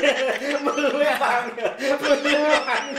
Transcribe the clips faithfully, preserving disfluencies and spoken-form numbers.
มือไม่บังมือไม่บัง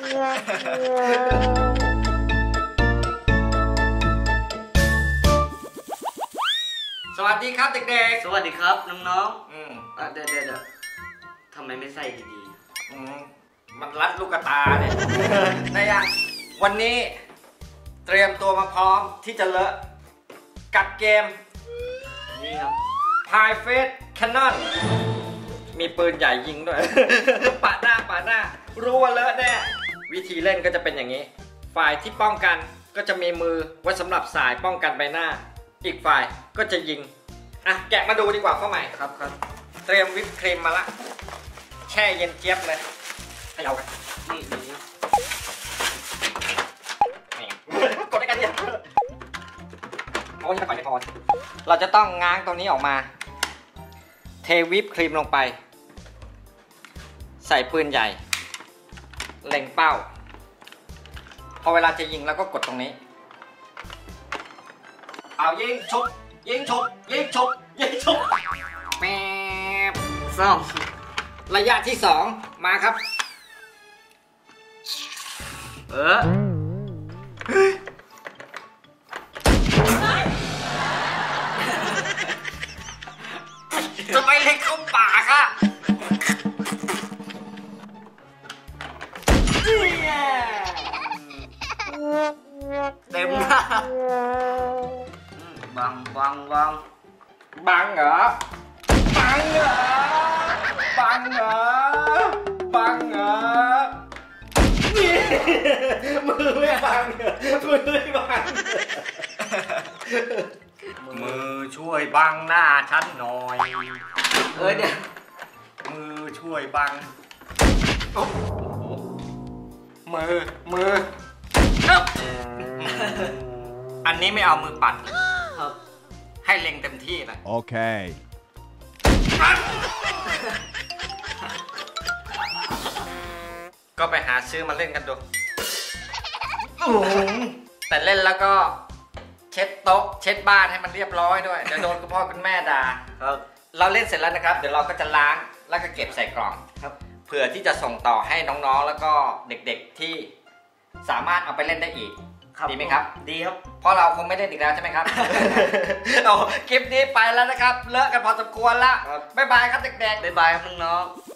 สวัสดีครับเด็กๆสวัสดีครับน้องๆอืมเดี๋ยวเดี๋ยวทำไมไม่ใส่ดีๆอืมมันรัดลูกตาเนี่ยนะยังวันนี้เตรียมตัวมาพร้อมที่จะเลอะกับเกมนี่ครับ High Face Cannon มีปืนใหญ่ยิงด้วย ปะหน้าปะหน้ารู้ว่าเลอะแน่วิธีเล่นก็จะเป็นอย่างนี้ฝ่ายที่ป้องกันก็จะมีมือไว้สำหรับสายป้องกันใบหน้าอีกฝ่ายก็จะยิงอ่ะแกะมาดูดีกว่าเข้าใหม่ครับครับเตรียมวิปครีมมาละแช่เย็นเจี๊ยบเลยให้เรากันนี่นี่กดได้กันเนี่ยโอ้ยไม่ปล่อยไม่พอเราจะต้องง้างตรงนี้ออกมาเทวิปครีมลงไปใส่ปืนใหญ่เล็งเป้าพอเวลาจะยิงเราก็กดตรงนี้เอายิงชุบยิงชุบยิงชุบยิงชุบแป๊บสองระยะที่สองมาครับเออจะไปเล็กเข้าปากอะเต็มหน้าบังบังบังบังเหรอบังเหรอบังเหรอบังเหรอนี่มือไม่บังเหรอมือไม่บังมือช่วยบังหน้าฉันหน่อยเออเนี่ยมือช่วยบังมือมืออันนี้ไม่เอามือปัดครับให้เล็งเต็มที่เลยโอเคก็ไปหาซื้อมาเล่นกันดูแต่เล่นแล้วก็เช็ดโต๊ะเช็ดบ้านให้มันเรียบร้อยด้วยเดี๋ยวโดนคุณพ่อคุณแม่ด่าครับเราเล่นเสร็จแล้วนะครับเดี๋ยวเราก็จะล้างแล้วก็เก็บใส่กล่องครับเผื่อที่จะส่งต่อให้น้องๆแล้วก็เด็กๆที่สามารถเอาไปเล่นได้อีกดีไหมครับดีครับเพราะเราคงไม่เล่นอีกแล้วใช่ไหมครับ เอาคลิปนี้ไปแล้วนะครับเลอะกันพอสมควรละบ๊ายบายครับเด็กๆบ๊ายบายครับน้องๆ